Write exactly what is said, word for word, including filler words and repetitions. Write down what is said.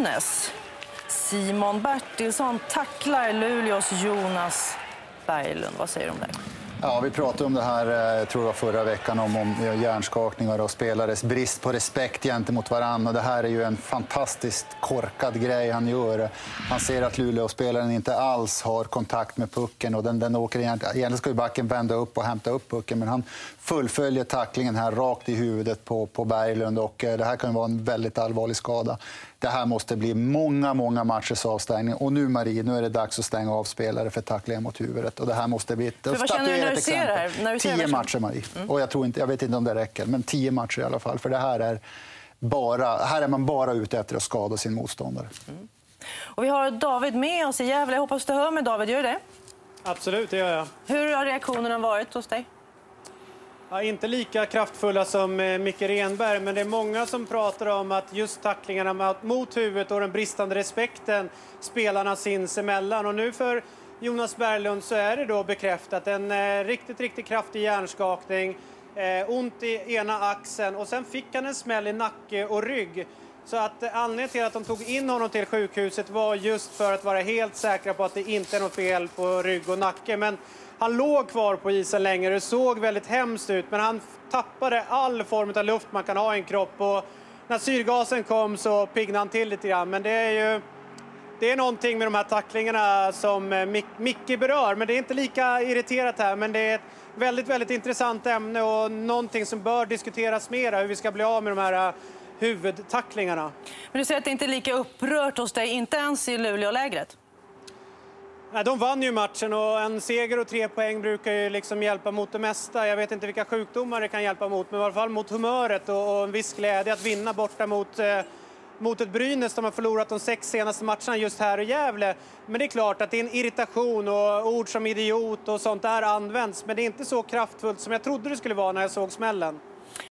Brynäs. Simon Bertilsson tacklar Luleås Jonas Berglund. Vad säger du om det? Ja, vi pratade om det här, jag tror det var förra veckan, om, om hjärnskakningar och spelares brist på respekt gentemot varandra. Och det här är ju en fantastiskt korkad grej han gör. Han ser att Luleå-spelaren inte alls har kontakt med pucken och den, den åker egentligen, egentligen ska ju backen vända upp och hämta upp pucken, men han fullföljer tacklingen här rakt i huvudet på, på Berglund, och det här kan vara en väldigt allvarlig skada. Det här måste bli många, många matchers avstängning. Och nu, Marie, nu är det dags att stänga av spelare för tacklingen mot huvudet. Och det här måste bli ett vad känner du när du ser det här? När du ser tio det? matcher, Marie. Mm. Och jag, tror inte, jag vet inte om det räcker, men tio matcher i alla fall. För det här är, bara, här är man bara ute efter att skada sin motståndare. Mm. Och vi har David med oss i Gävle. Jag hoppas du hör mig, David. Gör det? Absolut, det gör jag. Hur har reaktionerna varit hos dig? Ja, inte lika kraftfulla som eh, Micke Renberg, men det är många som pratar om att just tacklingarna mot huvudet och den bristande respekten spelarna sinsemellan. Och nu för Jonas Berglund så är det då bekräftat en eh, riktigt, riktigt kraftig hjärnskakning, eh, ont i ena axeln, och sen fick han en smäll i nacke och rygg. Så att eh, anledningen till att de tog in honom till sjukhuset var just för att vara helt säkra på att det inte är något fel på rygg och nacke. Men han låg kvar på isen länge, det såg väldigt hemskt ut, men han tappade all form av luft man kan ha i en kropp, och när syrgasen kom så piggnade han till lite grann. Men det är ju det är någonting med de här tacklingarna som Mic Micke berör, men det är inte lika irriterat här, men det är ett väldigt, väldigt intressant ämne och någonting som bör diskuteras mer, hur vi ska bli av med de här huvudtacklingarna. Men du säger att det inte är lika upprört hos dig, inte ens i Luleå-lägret? Nej, de vann ju matchen, och en seger och tre poäng brukar ju liksom hjälpa mot det mesta. Jag vet inte vilka sjukdomar det kan hjälpa mot, men i alla fall mot humöret och, och en viss glädje att vinna borta mot, eh, mot ett Brynäs som har förlorat de sex senaste matcherna just här i Gävle. Men det är klart att det är en irritation, och ord som idiot och sånt där används, men det är inte så kraftfullt som jag trodde det skulle vara när jag såg smällen.